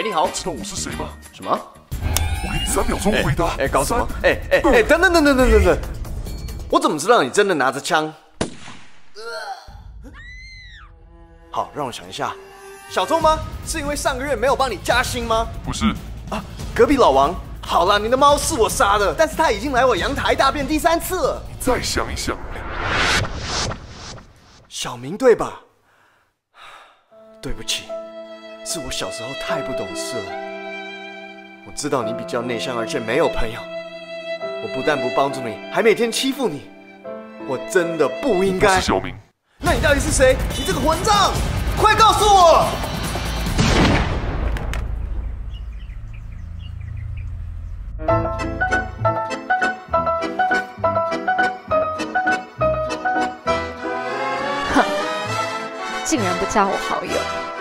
喂，你好， 知道我是谁吗？ 什么？ 我给你3秒钟回答。 搞什么？等，我怎么知道你真的拿着枪？好，让我想一下，小偷吗？是因为上个月没有帮你加薪吗？ 不是， 隔壁老王。好啦，你的猫是我杀的，但是它已经来我阳台大便第3次了。 你再想一想。 小明对吧？对不起，是我小时候太不懂事了。我知道你比较内向，而且没有朋友。我不但不帮助你，还每天欺负你。我真的不应该。 我是小明。 那你到底是谁？你这个混账！快告诉我！ 哼，竟然不加我好友。